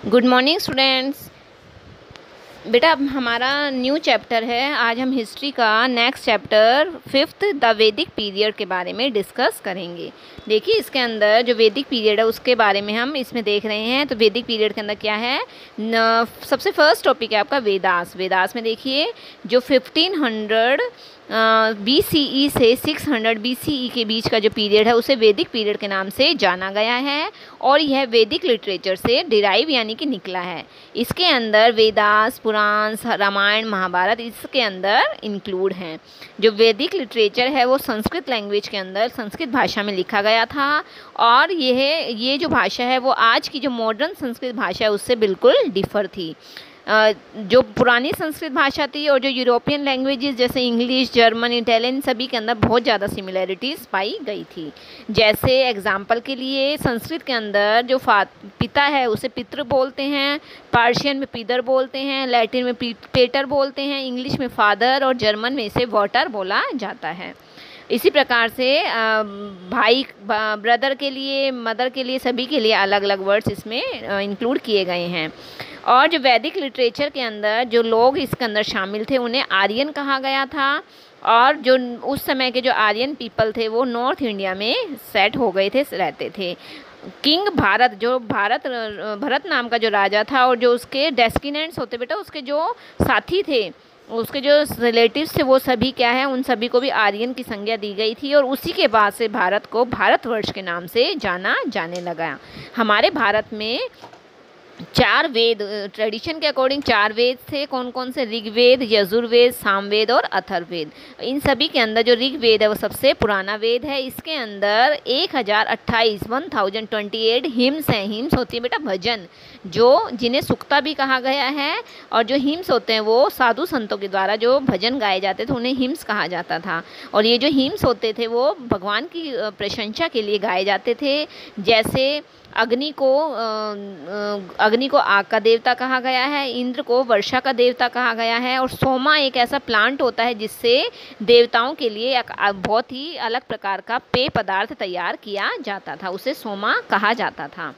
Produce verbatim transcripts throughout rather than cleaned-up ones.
Good morning students. बेटा अब हमारा न्यू चैप्टर है। आज हम हिस्ट्री का next chapter fifth the Vedic period के बारे में डिस्कस करेंगे। देखिए इसके अंदर जो वैदिक पीरियड है उसके बारे में हम इसमें देख रहे हैं। तो वैदिक पीरियड के अंदर क्या है, न, सबसे फर्स्ट टॉपिक है आपका वेदास। वेदास में देखिए जो fifteen hundred B C E से six hundred B C E के बीच का जो पीरियड है उसे वैदिक पीरियड के नाम से जाना गया है और यह वैदिक लिटरेचर से डिराइव यानी कि निकला है। इसके अंदर वेदास, पुराण, रामायण, महाभारत इसके अंदर इंक्लूड हैं। जो वैदिक लिटरेचर है वो संस्कृत लैंग्वेज के अंदर संस्कृत भाषा में लिखा गया था और यह ये जो भाषा है वो आज की जो मॉडर्न संस्कृत भाषा है उससे बिल्कुल डिफ़र थी। जो पुरानी संस्कृत भाषा थी और जो यूरोपियन लैंग्वेजेस जैसे इंग्लिश, जर्मन, इटालियन सभी के अंदर बहुत ज़्यादा सिमिलैरिटीज़ पाई गई थी। जैसे एग्जाम्पल के लिए संस्कृत के अंदर जो पिता है उसे पितृ बोलते हैं, पर्शियन में पिदर बोलते हैं, लैटिन में पेटर बोलते हैं, इंग्लिश में फादर और जर्मन में इसे वाटर बोला जाता है। इसी प्रकार से भाई ब्रदर के लिए, मदर के लिए, सभी के लिए अलग अलग वर्ड्स इसमें इंक्लूड किए गए हैं। और जो वैदिक लिटरेचर के अंदर जो लोग इसके अंदर शामिल थे उन्हें आर्यन कहा गया था और जो उस समय के जो आर्यन पीपल थे वो नॉर्थ इंडिया में सेट हो गए थे, रहते थे। किंग भारत, जो भारत भरत नाम का जो राजा था और जो उसके डेस्किनेंट्स होते बेटा, उसके जो साथी थे, उसके जो रिलेटिव्स थे वो सभी क्या है, उन सभी को भी आर्यन की संज्ञा दी गई थी और उसी के बाद से भारत को भारतवर्ष के नाम से जाना जाने लगा। हमारे भारत में चार वेद, ट्रेडिशन के अकॉर्डिंग चार वेद थे। कौन कौन से? ऋग्वेद, यजुर्वेद, सामवेद और अथर्ववेद। इन सभी के अंदर जो ऋग्वेद है वो सबसे पुराना वेद है। इसके अंदर एक हज़ार अट्ठाईस one thousand twenty eight hymns हैं। हिम्स होती है बेटा भजन, जो जिन्हें सुक्ता भी कहा गया है। और जो हिम्स होते हैं वो साधु संतों के द्वारा जो भजन गाए जाते थे उन्हें हिम्स कहा जाता था। और ये जो हिम्स होते थे वो भगवान की प्रशंसा के लिए गाए जाते थे। जैसे अग्नि को अग्नि को आग का देवता कहा गया है, इंद्र को वर्षा का देवता कहा गया है और सोमा एक ऐसा प्लांट होता है जिससे देवताओं के लिए एक बहुत ही अलग प्रकार का पेय पदार्थ तैयार किया जाता था, उसे सोमा कहा जाता था।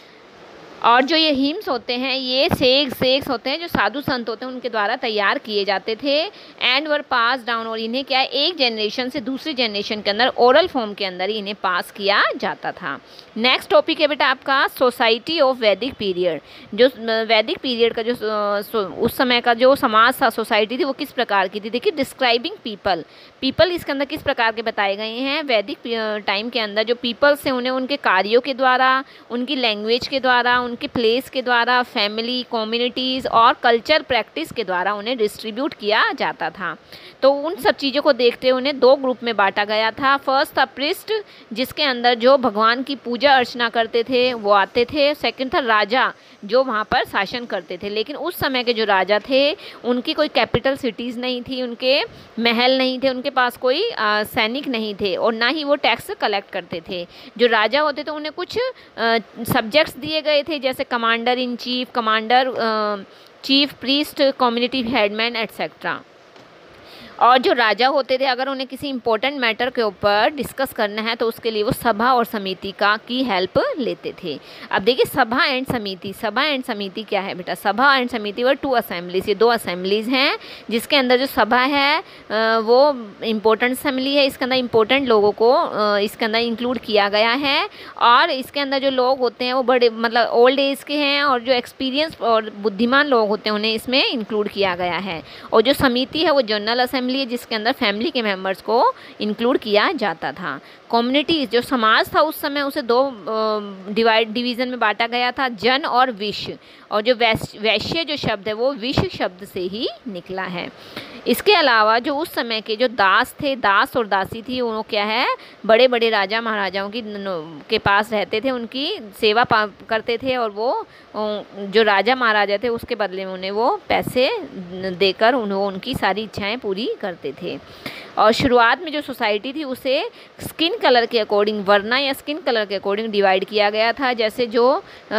और जो ये हिम्स होते हैं ये सेक्स सेक्स होते हैं जो साधु संत होते हैं उनके द्वारा तैयार किए जाते थे एंड वर पास डाउन। और इन्हें क्या है, एक जनरेशन से दूसरी जनरेशन के अंदर ओरल फॉर्म के अंदर ही इन्हें पास किया जाता था। नेक्स्ट टॉपिक है बेटा आपका सोसाइटी ऑफ वैदिक पीरियड। जो वैदिक पीरियड का जो उस समय का जो समाज था, सोसाइटी थी, वो किस प्रकार की थी। देखिए डिस्क्राइबिंग पीपल, पीपल इसके अंदर किस प्रकार के बताए गए हैं। वैदिक टाइम के अंदर जो पीपल्स हैं उन्हें उनके कार्यों के द्वारा, उनकी लैंग्वेज के द्वारा, उनके प्लेस के द्वारा, फैमिली, कम्युनिटीज़ और कल्चर प्रैक्टिस के द्वारा उन्हें डिस्ट्रीब्यूट किया जाता था। तो उन सब चीज़ों को देखते हुए उन्हें दो ग्रुप में बांटा गया था। फर्स्ट था प्रिस्ट, जिसके अंदर जो भगवान की पूजा अर्चना करते थे वो आते थे। सेकंड था राजा, जो वहाँ पर शासन करते थे। लेकिन उस समय के जो राजा थे उनकी कोई कैपिटल सिटीज़ नहीं थी, उनके महल नहीं थे, उनके पास कोई सैनिक नहीं थे और ना ही वो टैक्स कलेक्ट करते थे। जो राजा होते थे उन्हें कुछ सब्जेक्ट्स दिए गए थे जैसे commander in chief, commander, chief priest, community headman etcetera. और जो राजा होते थे अगर उन्हें किसी इंपॉर्टेंट मैटर के ऊपर डिस्कस करना है तो उसके लिए वो सभा और समिति का की हेल्प लेते थे। अब देखिए सभा एंड समिति, सभा एंड समिति क्या है बेटा। सभा एंड समिति वर टू असेंबलीज, ये दो असेंबलीज हैं जिसके अंदर जो सभा है वो इम्पोर्टेंट असेंबली है। इसके अंदर इम्पोर्टेंट लोगों को इसके अंदर इंक्लूड किया गया है और इसके अंदर जो लोग होते हैं वो बड़े मतलब ओल्ड एज के हैं और जो एक्सपीरियंस और बुद्धिमान लोग होते हैं उन्हें इसमें इंक्लूड किया गया है। और जो समिति है वो जनरल असेंबली है जिसके अंदर फैमिली के मेंबर्स को इंक्लूड किया जाता था। कम्युनिटीज़, जो समाज था उस समय उसे दो डिवाइड डिवीज़न में बांटा गया था, जन और विश्व। और जो वैश्य वैश्य जो शब्द है वो विश्व शब्द से ही निकला है। इसके अलावा जो उस समय के जो दास थे, दास और दासी थी, वो क्या है, बड़े बड़े राजा महाराजाओं की के पास रहते थे, उनकी सेवा करते थे और वो जो राजा महाराजा थे उसके बदले में उन्हें वो पैसे देकर उन्हें उनकी सारी इच्छाएं पूरी करते थे। और शुरुआत में जो सोसाइटी थी उसे स्किन कलर के अकॉर्डिंग, वरना या स्किन कलर के अकॉर्डिंग डिवाइड किया गया था। जैसे जो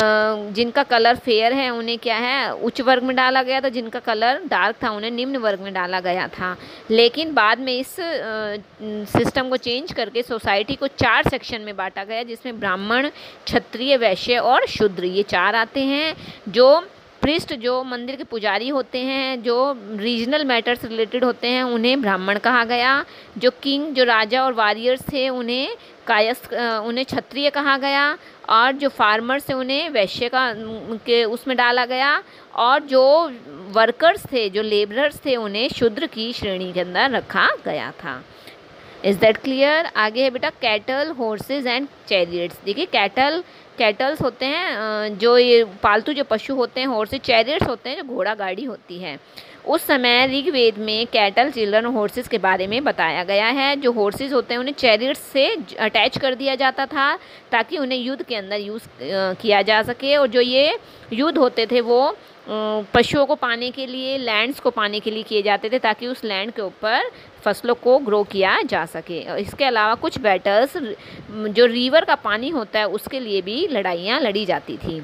जिनका कलर फेयर है उन्हें क्या है उच्च वर्ग में डाला गया था, जिनका कलर डार्क था उन्हें निम्न वर्ग में डाला गया था। लेकिन बाद में इस सिस्टम को चेंज करके सोसाइटी को चार सेक्शन में बांटा गया, जिसमें ब्राह्मण, क्षत्रिय, वैश्य और शूद्र ये चार आते हैं। जो प्रिस्ट जो मंदिर के पुजारी होते हैं, जो रीजनल मैटर्स रिलेटेड होते हैं, उन्हें ब्राह्मण कहा गया। जो किंग, जो राजा और वॉरियर्स थे उन्हें कायस्थ, उन्हें क्षत्रिय कहा गया। और जो फार्मर्स थे उन्हें वैश्य का के उसमें डाला गया। और जो वर्कर्स थे, जो लेबरर्स थे, उन्हें शूद्र की श्रेणी के अंदर रखा गया था। Is that clear? आगे है बेटा कैटल, हॉर्सेज एंड चैरियट्स। देखिए कैटल कैटल्स होते हैं जो ये पालतू जो पशु होते हैं, हॉर्सेज, चैरियट्स होते हैं जो घोड़ा गाड़ी होती है। उस समय ऋग्वेद में कैटल, चिल्ड्रन और हॉर्सेस के बारे में बताया गया है। जो हॉर्सेस होते हैं उन्हें चैरियट्स से अटैच कर दिया जाता था ताकि उन्हें युद्ध के अंदर यूज़ किया जा सके। और जो ये युद्ध होते थे वो पशुओं को पाने के लिए, लैंड्स को पाने के लिए किए जाते थे ताकि उस लैंड के ऊपर फसलों को ग्रो किया जा सके। इसके अलावा कुछ बैटल्स जो रिवर का पानी होता है उसके लिए भी लड़ाइयाँ लड़ी जाती थी।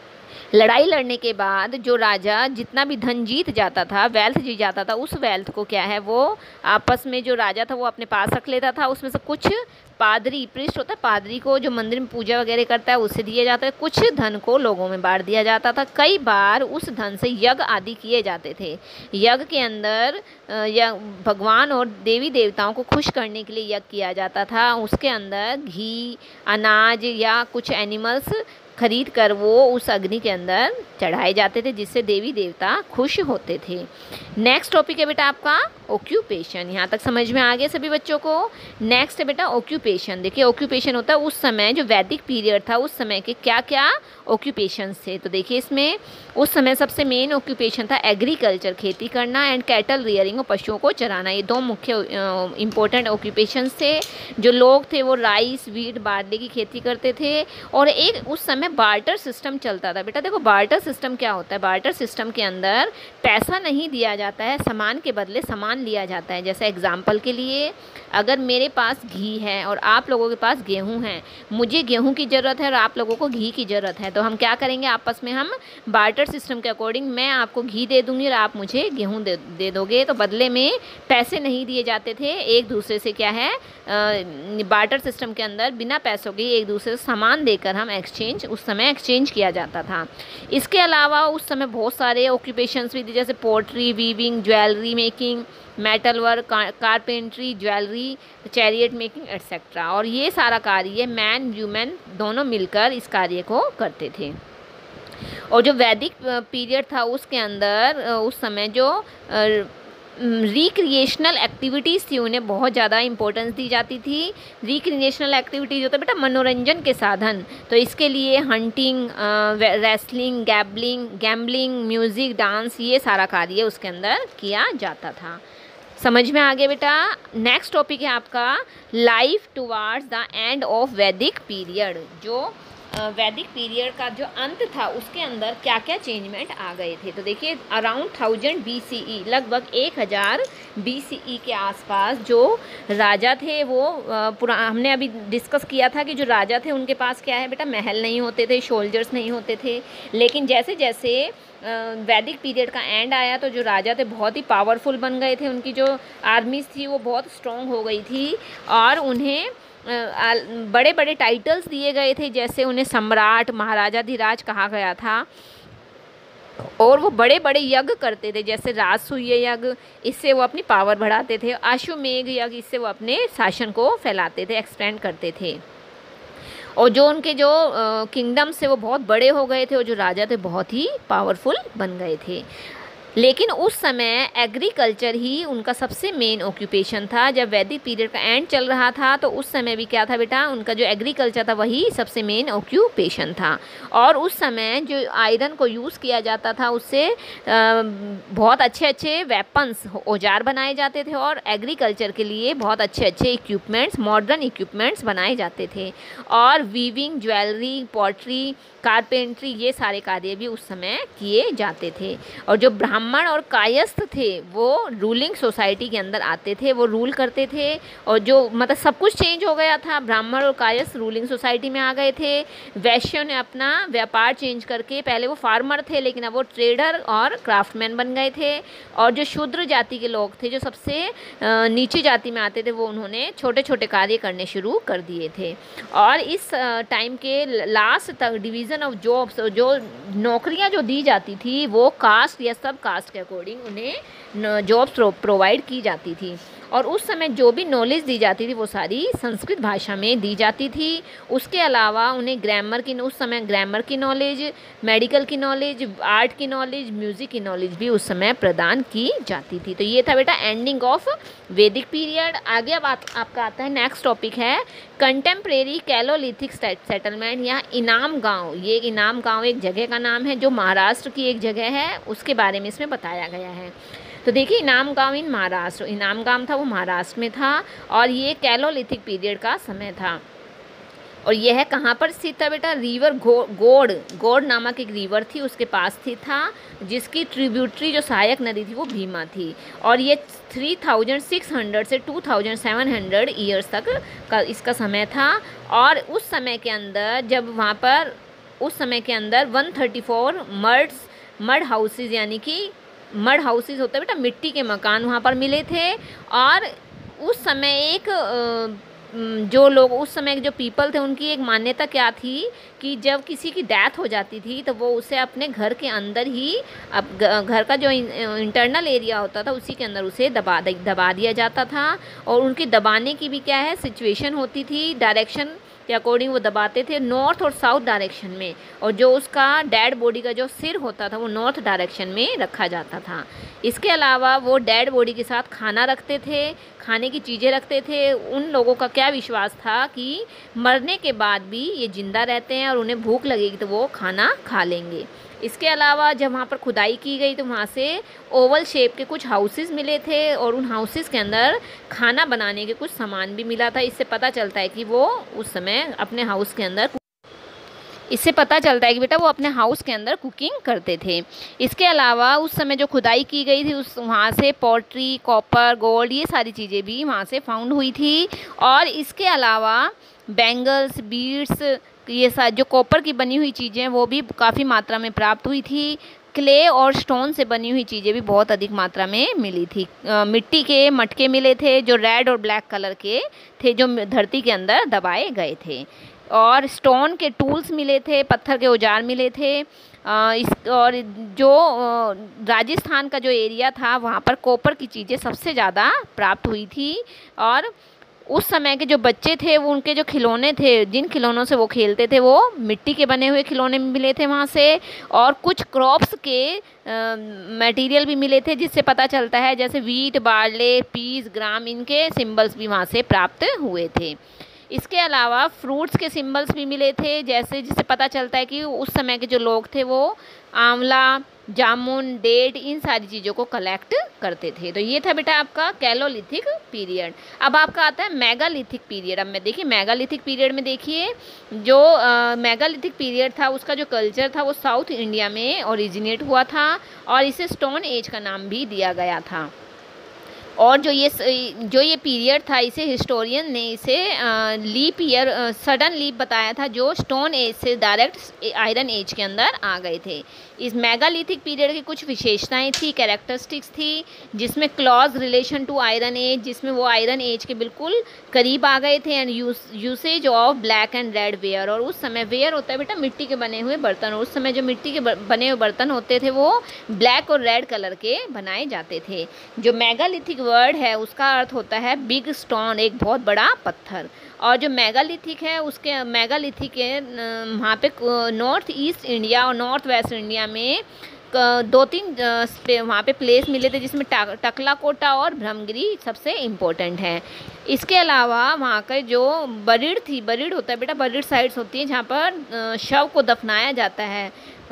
लड़ाई लड़ने के बाद जो राजा जितना भी धन जीत जाता था, वेल्थ जीत जाता था, उस वेल्थ को क्या है वो आपस में जो राजा था वो अपने पास रख लेता था। उसमें से कुछ पादरी, प्रिस्ट होता है, पादरी को जो मंदिर में पूजा वगैरह करता है उससे दिया जाता है। कुछ धन को लोगों में बांट दिया जाता था। कई बार उस धन से यज्ञ आदि किए जाते थे। यज्ञ के अंदर या भगवान और देवी देवताओं को खुश करने के लिए यज्ञ किया जाता था। उसके अंदर घी, अनाज या कुछ एनिमल्स खरीद कर वो उस अग्नि के अंदर चढ़ाए जाते थे, जिससे देवी देवता खुश होते थे। नेक्स्ट टॉपिक है बेटा आपका ऑक्यूपेशन। यहाँ तक समझ में आ गया सभी बच्चों को? नेक्स्ट है बेटा ऑक्यूपेशन। देखिए ऑक्यूपेशन होता है उस समय जो वैदिक पीरियड था उस समय के क्या क्या ऑक्यूपेशंस थे। तो देखिए इसमें उस समय सबसे मेन ऑक्यूपेशन था एग्रीकल्चर, खेती करना, एंड कैटल रियरिंग और पशुओं को चराना। ये दो मुख्य इंपॉर्टेंट ऑक्यूपेशंस थे। जो लोग थे वो राइस, वीट, बार्ले की खेती करते थे। और एक उस समय बार्टर सिस्टम चलता था। बेटा देखो बार्टर सिस्टम क्या होता है? बार्टर सिस्टम के अंदर पैसा नहीं दिया जाता है, सामान के बदले सामान लिया जाता है। जैसे एग्जाम्पल के लिए अगर मेरे पास घी है और आप लोगों के पास गेहूं है, मुझे गेहूं की ज़रूरत है और आप लोगों को घी की ज़रूरत है, तो हम क्या करेंगे आपस में हम बार्टर सिस्टम के अकॉर्डिंग मैं आपको घी दे दूंगी और आप मुझे गेहूं दे, दे दोगे। तो बदले में पैसे नहीं दिए जाते थे, एक दूसरे से क्या है बार्टर सिस्टम के अंदर बिना पैसों के एक दूसरे से सामान देकर हम एक्सचेंज उस समय एक्सचेंज किया जाता था। इसके अलावा उस समय बहुत सारे ऑक्यूपेशंस भी थे, जैसे pottery, weaving, jewellery making, metal work, carpentry, jewellery, chariot making etcetera. और ये सारा कार्य मैन ह्यूमन दोनों मिलकर इस कार्य को करते थे। और जो वैदिक पीरियड था उसके अंदर उस समय जो रिक्रिएशनल एक्टिविटीज़ थी उन्हें बहुत ज़्यादा इंपॉर्टेंस दी जाती थी। रिक्रिएशनल एक्टिविटीज़ होता है बेटा मनोरंजन के साधन, तो इसके लिए hunting, wrestling, gambling gambling music, dance, ये सारा कार्य उसके अंदर किया जाता था। समझ में आ गया बेटा? नेक्स्ट टॉपिक है आपका life towards the end of Vedic period. जो वैदिक पीरियड का जो अंत था उसके अंदर क्या क्या चेंजमेंट आ गए थे। तो देखिए around thousand B C E, लगभग एक हज़ार बी सी ई के आसपास जो राजा थे वो पुरा हमने अभी डिस्कस किया था कि जो राजा थे उनके पास क्या है बेटा महल नहीं होते थे, सोल्जर्स नहीं होते थे। लेकिन जैसे जैसे वैदिक पीरियड का एंड आया तो जो राजा थे बहुत ही पावरफुल बन गए थे, उनकी जो आर्मीज थी वो बहुत स्ट्रॉन्ग हो गई थी और उन्हें बड़े बड़े टाइटल्स दिए गए थे, जैसे उन्हें सम्राट, महाराजाधिराज कहा गया था। और वो बड़े बड़े यज्ञ करते थे, जैसे राजसूय यज्ञ, इससे वो अपनी पावर बढ़ाते थे। अश्वमेध यज्ञ, इससे वो अपने शासन को फैलाते थे, एक्सपेंड करते थे। और जो उनके जो किंगडम से वो बहुत बड़े हो गए थे और जो राजा थे बहुत ही पावरफुल बन गए थे। लेकिन उस समय एग्रीकल्चर ही उनका सबसे मेन ऑक्यूपेशन था। जब वैदिक पीरियड का एंड चल रहा था तो उस समय भी क्या था बेटा, उनका जो एग्रीकल्चर था वही सबसे मेन ऑक्यूपेशन था। और उस समय जो आयरन को यूज़ किया जाता था उससे बहुत अच्छे अच्छे वेपन्स, औजार बनाए जाते थे और एग्रीकल्चर के लिए बहुत अच्छे अच्छे इक्विपमेंट्स, मॉडर्न इक्विपमेंट्स बनाए जाते थे। और वीविंग, ज्वेलरी, पॉटरी, कारपेंट्री, ये सारे कार्य भी उस समय किए जाते थे। और जो ब्राह्मण ब्राह्मण और कायस्थ थे वो रूलिंग सोसाइटी के अंदर आते थे, वो रूल करते थे। और जो मतलब सब कुछ चेंज हो गया था, ब्राह्मण और कायस्थ रूलिंग सोसाइटी में आ गए थे। वैश्यों ने अपना व्यापार चेंज करके, पहले वो फार्मर थे लेकिन अब वो ट्रेडर और क्राफ्टमैन बन गए थे। और जो शूद्र जाति के लोग थे, जो सबसे नीची जाति में आते थे, वो उन्होंने छोटे छोटे कार्य करने शुरू कर दिए थे। और इस टाइम के लास्ट तक डिवीज़न ऑफ जॉब्स, जो नौकरियां जो दी जाती थी वो कास्ट या सब कास्ट के अकॉर्डिंग उन्हें जॉब्स प्रोवाइड की जाती थी। और उस समय जो भी नॉलेज दी जाती थी वो सारी संस्कृत भाषा में दी जाती थी। उसके अलावा उन्हें ग्रामर की, उस समय ग्रामर की नॉलेज, मेडिकल की नॉलेज, आर्ट की नॉलेज, म्यूज़िक की नॉलेज भी उस समय प्रदान की जाती थी। तो ये था बेटा एंडिंग ऑफ वैदिक पीरियड। आगे अब आप, आपका आता है नेक्स्ट टॉपिक है कंटेम्प्रेरी कैलोलिथिक सेटलमेंट या इनाम गांव। ये इनाम गांव एक जगह का नाम है जो महाराष्ट्र की एक जगह है, उसके बारे में इसमें बताया गया है। तो देखिए, इनाम गांव इन महाराष्ट्र, इनाम गांव था वो महाराष्ट्र में था और ये कैलोलिथिक पीरियड का समय था। और यह कहाँ पर स्थित था बेटा? रिवर गो, गोड गोड नामक एक रिवर थी, उसके पास थी था, जिसकी ट्रिब्यूटरी जो सहायक नदी थी वो भीमा थी। और ये थ्री थाउजेंड सिक्स हंड्रेड से two thousand seven hundred years तक का इसका समय था। और उस समय के अंदर जब वहाँ पर उस समय के अंदर one thirty four muds mud houses, यानी कि मड हाउसेज होता है बेटा मिट्टी के मकान, वहाँ पर मिले थे। और उस समय एक जो लोग, उस समय जो पीपल थे, उनकी एक मान्यता क्या थी कि जब किसी की डेथ हो जाती थी तो वो उसे अपने घर के अंदर ही, अब घर का जो इंटरनल एरिया होता था उसी के अंदर उसे दबा दबा दिया जाता था। और उनकी दबाने की भी क्या है सिचुएशन होती थी, डायरेक्शन के अकॉर्डिंग वो दबाते थे, नॉर्थ और साउथ डायरेक्शन में। और जो उसका डेड बॉडी का जो सिर होता था वो नॉर्थ डायरेक्शन में रखा जाता था। इसके अलावा वो डेड बॉडी के साथ खाना रखते थे, खाने की चीज़ें रखते थे। उन लोगों का क्या विश्वास था कि मरने के बाद भी ये जिंदा रहते हैं और उन्हें भूख लगेगी तो वो खाना खा लेंगे। इसके अलावा जब वहाँ पर खुदाई की गई तो वहाँ से ओवल शेप के कुछ हाउसेस मिले थे और उन हाउसेस के अंदर खाना बनाने के कुछ सामान भी मिला था। इससे पता चलता है कि वो उस समय अपने हाउस के अंदर इससे पता चलता है कि बेटा वो अपने हाउस के अंदर कुकिंग करते थे। इसके अलावा उस समय जो खुदाई की गई थी उस वहाँ से पॉटरी, कॉपर, गोल्ड, ये सारी चीज़ें भी वहाँ से फाउंड हुई थी। और इसके अलावा बैंगल्स, बीड्स, ये सारी जो कॉपर की बनी हुई चीज़ें वो भी काफ़ी मात्रा में प्राप्त हुई थी। क्ले और स्टोन से बनी हुई चीज़ें भी बहुत अधिक मात्रा में मिली थी। आ, मिट्टी के मटके मिले थे जो रेड और ब्लैक कलर के थे, जो धरती के अंदर दबाए गए थे। और स्टोन के टूल्स मिले थे, पत्थर के औजार मिले थे। आ, इस और जो आ, राजस्थान का जो एरिया था वहाँ पर कॉपर की चीज़ें सबसे ज़्यादा प्राप्त हुई थी। और उस समय के जो बच्चे थे वो उनके जो खिलौने थे, जिन खिलौनों से वो खेलते थे, वो मिट्टी के बने हुए खिलौने मिले थे वहाँ से। और कुछ क्रॉप्स के मटेरियल भी मिले थे, जिससे पता चलता है जैसे वीट, बार्ले, पीस, ग्राम, इनके सिंबल्स भी वहाँ से प्राप्त हुए थे। इसके अलावा फ्रूट्स के सिंबल्स भी मिले थे, जैसे जिससे पता चलता है कि उस समय के जो लोग थे वो आंवला, जामुन, डेट, इन सारी चीज़ों को कलेक्ट करते थे। तो ये था बेटा आपका कैलोलिथिक पीरियड। अब आपका आता है मेगालिथिक पीरियड। अब मैं देखिए मेगालिथिक पीरियड में देखिए जो मेगालिथिक पीरियड था उसका जो कल्चर था वो साउथ इंडिया में ओरिजिनेट हुआ था और इसे स्टोन एज का नाम भी दिया गया था। और जो ये जो ये पीरियड था इसे हिस्टोरियन ने इसे लीप ईयर, सडन लीप बताया था, जो स्टोन एज से डायरेक्ट आयरन एज के अंदर आ गए थे। इस मेगालिथिक पीरियड की कुछ विशेषताएं थी, कैरेक्टरिस्टिक्स थी, जिसमें close relation to iron age, जिसमें वो आयरन एज के बिल्कुल करीब आ गए थे। And usage of black and red ware, और उस समय वेयर होता है बेटा मिट्टी के बने हुए बर्तन, और उस समय जो मिट्टी के बने हुए बर्तन होते थे वो ब्लैक और रेड कलर के बनाए जाते थे। जो मेगालिथिक वर्ड है उसका अर्थ होता है बिग स्टोन, एक बहुत बड़ा पत्थर। और जो मेगालिथिक है उसके मेगालिथिक है वहाँ पे नॉर्थ ईस्ट इंडिया और नॉर्थ वेस्ट इंडिया में दो तीन वहाँ पे प्लेस मिले थे, जिसमें टकला कोटा और ब्रह्मगिरी सबसे इम्पोर्टेंट है। इसके अलावा वहाँ का जो बरीड थी, बरीड होता है बेटा, बरीड साइट्स होती हैं जहाँ पर शव को दफनाया जाता है।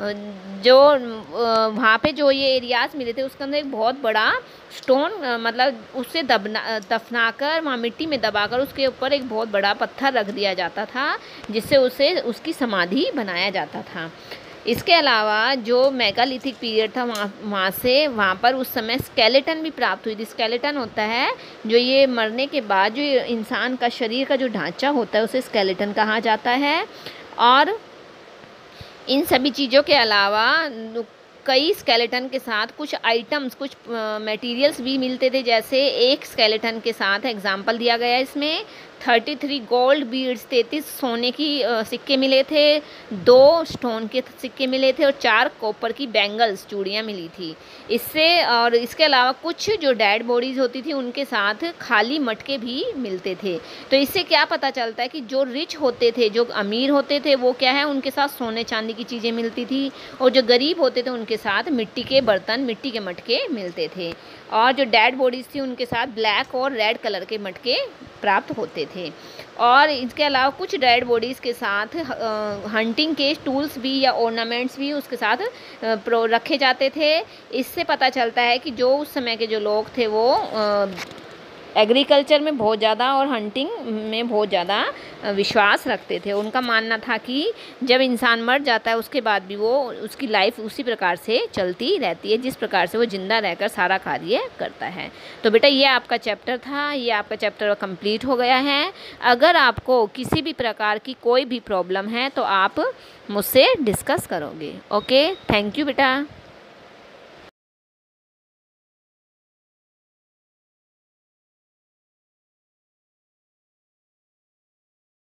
जो वहाँ पे जो ये एरियाज़ मिले थे उसके अंदर एक बहुत बड़ा स्टोन, मतलब उससे दबना दफनाकर वहाँ मिट्टी में दबाकर उसके ऊपर एक बहुत बड़ा पत्थर रख दिया जाता था, जिससे उसे उसकी समाधि बनाया जाता था। इसके अलावा जो मेगालिथिक पीरियड था वहाँ वहाँ से वहाँ पर उस समय स्केलेटन भी प्राप्त हुई थी। स्केलेटन होता है जो ये मरने के बाद जो इंसान का शरीर का जो ढांचा होता है उसे स्केलेटन कहा जाता है। और इन सभी चीज़ों के अलावा कई स्केलेटन के साथ कुछ आइटम्स, कुछ मटेरियल्स भी मिलते थे। जैसे एक स्केलेटन के साथ एग्जांपल दिया गया है इसमें तैंतीस गोल्ड बीड्स, तैंतीस सोने की सिक्के मिले थे, दो स्टोन के सिक्के मिले थे और चार कॉपर की बैंगल्स, चूड़ियाँ मिली थी इससे। और इसके अलावा कुछ जो डेड बॉडीज़ होती थी उनके साथ खाली मटके भी मिलते थे। तो इससे क्या पता चलता है कि जो रिच होते थे, जो अमीर होते थे, वो क्या है, उनके साथ सोने चांदी की चीज़ें मिलती थी, और जो गरीब होते थे उनके साथ मिट्टी के बर्तन, मिट्टी के मटके मिलते थे। और जो डेड बॉडीज़ थी उनके साथ ब्लैक और रेड कलर के मटके प्राप्त होते थे। और इसके अलावा कुछ डेड बॉडीज़ के साथ हंटिंग के टूल्स भी या ऑर्नामेंट्स भी उसके साथ रखे जाते थे। इससे पता चलता है कि जो उस समय के जो लोग थे वो एग्रीकल्चर में बहुत ज़्यादा और हंटिंग में बहुत ज़्यादा विश्वास रखते थे। उनका मानना था कि जब इंसान मर जाता है उसके बाद भी वो उसकी लाइफ उसी प्रकार से चलती रहती है जिस प्रकार से वो ज़िंदा रहकर सारा कार्य करता है। तो बेटा ये आपका चैप्टर था, ये आपका चैप्टर कंप्लीट हो गया है। अगर आपको किसी भी प्रकार की कोई भी प्रॉब्लम है तो आप मुझसे डिस्कस करोगे। ओके, थैंक यू बेटा।